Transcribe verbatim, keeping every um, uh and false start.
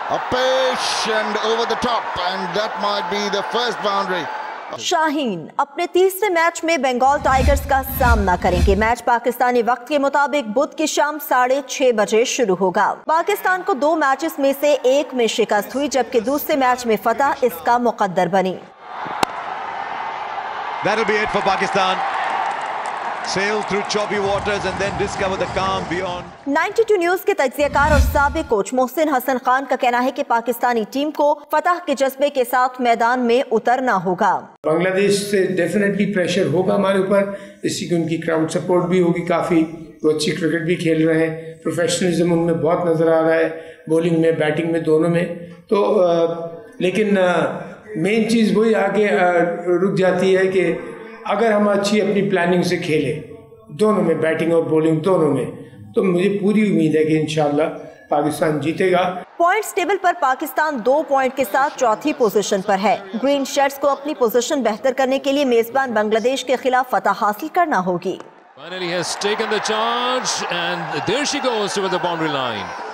A pace and over the top, and that might be the first boundary. Shaheen अपने तीसरे match में Bengal tigers का सामना करेंगे। मैच पाकिस्तानी वक्त के मुताबिक बुध की शाम साढ़े छह बजे शुरू होगा। पाकिस्तान को दो मैचेस में से एक में शिकस्त हुई, जबकि दूसरे मैच में फतह इसका मुकद्दर बनी। That'll be it for Pakistan. Sail through choppy waters and then discover the calm beyond. बानवे न्यूज के तज्जियाकार और साबिक कोच मोहसिन हसन खान का कहना है कि पाकिस्तानी टीम को फतह के जज्बे के साथ मैदान में उतरना होगा। बांग्लादेश से डेफिनेटली प्रेशर होगा हमारे ऊपर, इसी की उनकी क्राउड सपोर्ट भी होगी काफ़ी, वो अच्छी क्रिकेट भी खेल रहे हैं, प्रोफेशनलिज्म उनमें बहुत नज़र आ रहा है, बॉलिंग में बैटिंग में दोनों में। तो आ, लेकिन मेन चीज़ वही आगे आ, रुक जाती है कि अगर हम अच्छी अपनी प्लानिंग से खेलें दोनों में, बैटिंग और बॉलिंग दोनों में, तो मुझे पूरी उम्मीद है कि इंशाल्लाह पाकिस्तान जीतेगा। पॉइंट्स टेबल पर पाकिस्तान दो पॉइंट के साथ चौथी पोजीशन पर है। ग्रीन शर्ट्स को अपनी पोजीशन बेहतर करने के लिए मेजबान बांग्लादेश के खिलाफ फतह हासिल करना होगी। Finally has taken the charge and there she goes over the boundary line.